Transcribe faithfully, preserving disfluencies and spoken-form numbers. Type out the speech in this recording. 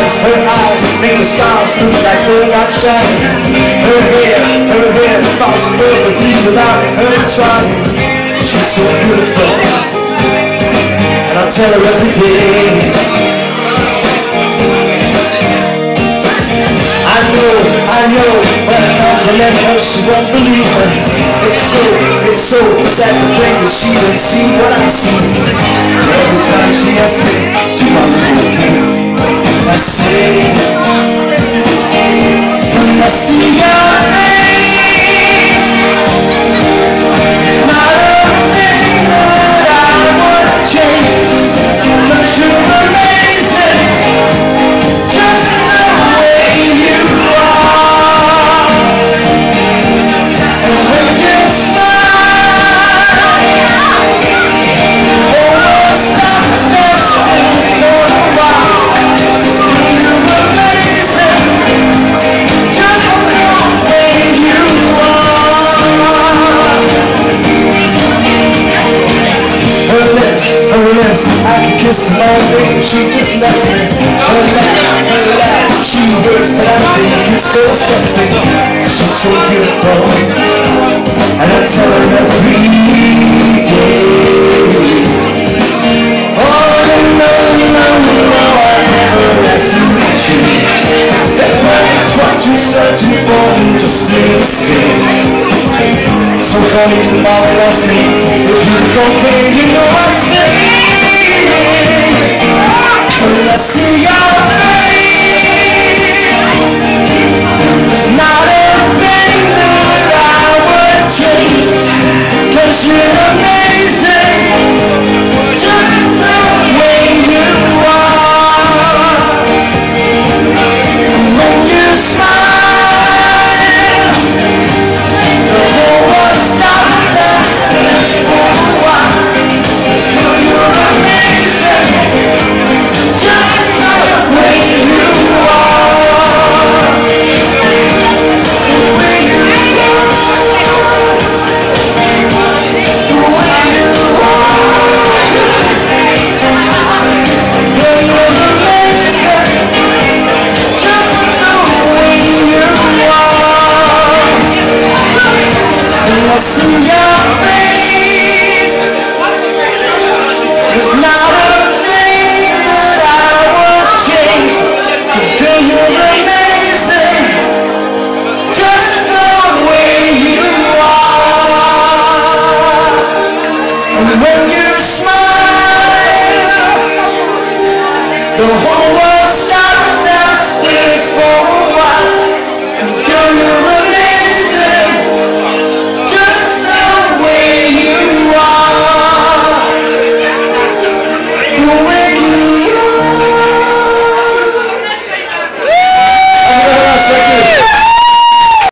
eyes, her eyes make the stars look like they're not shining. Her hair, her hair falls perfectly without her trying. She's so beautiful, and I tell her every day. I know, I know, when I compliment her, she won't believe her. It's so, it's so sad to think that she doesn't see what I see. Every time she asks me, do I look okay? I say, when I see your face, it's not a thing that I would change. 'Cause you're amazing, just the way you are. And when you smile, almost stops distance for a while. You're amazing, just the way you are. Her lips, her lips, I could kiss them all day, she just left me. Her laugh, her laugh, she hurts, but I think it's so sexy. She's so beautiful, and I tell her every day. Oh, no, no, no, no, I never asked you to change. If that's what you're searching for, then just stay the same. So come in, Molly, ask me.